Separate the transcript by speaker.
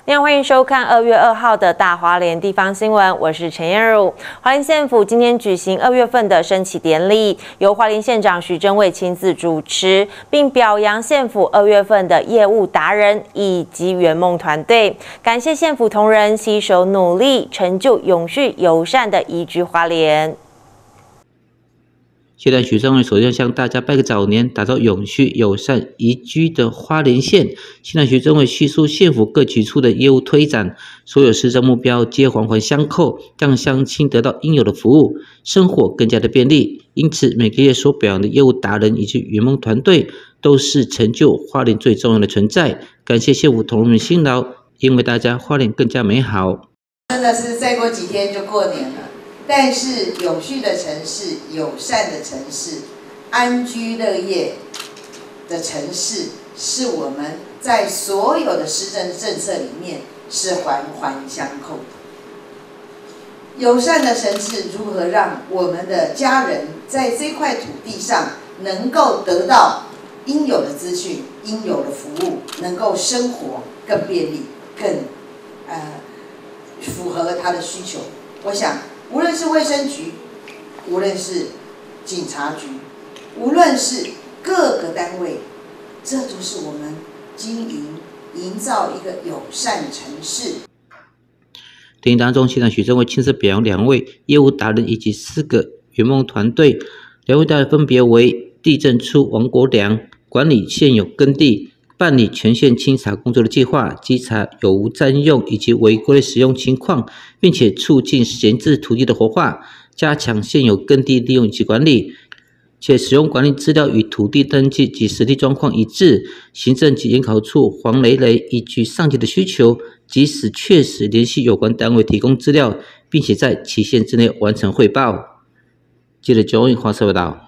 Speaker 1: 你好，欢迎收看2月2号的大花莲地方新闻，我是陈燕茹。花莲县府今天举行2月份的升旗典礼，由花莲县长徐榛蔚亲自主持，并表扬县府2月份的业务达人以及圆梦团队，感谢县府同仁携手努力，成就永续友善的宜居花莲。
Speaker 2: 县长徐榛蔚首先向大家拜个早年，打造永续友善宜居的花莲县。县长徐榛蔚叙述县府各局处的业务推展，所有施政目标皆环环相扣，让乡亲得到应有的服务，生活更加的便利。因此，每个月所表扬的业务达人以及圆梦团队，都是成就花莲最重要的存在。感谢县府同仁们辛劳，因为大家花莲更加美好。
Speaker 3: 真的是再过几天就过年了。但是永续的城市、友善的城市、安居乐业的城市，是我们在所有的施政政策里面是环环相扣的。友善的城市如何让我们的家人在这块土地上能够得到应有的资讯、应有的服务，能够生活更便利、更符合他的需求？我想。无论是卫生局，无论是警察局，无论是各个单位，这都是我们经营、营造一个友善城市。
Speaker 2: 典礼当中，县长徐榛蔚亲自表扬2位业务达人以及4个圆梦团队。2位达人分别为地政处王国良，管理现有耕地，办理全县清查工作的计划，稽查有无占用以及违规的使用情况，并且促进闲置土地的活化，加强现有耕地利用以及管理，且使用管理资料与土地登记及实地状况一致。行政及研考处黄蕾蕾依据上级的需求，即使确实联系有关单位提供资料，并且在期限之内完成汇报。记者周映华社报道。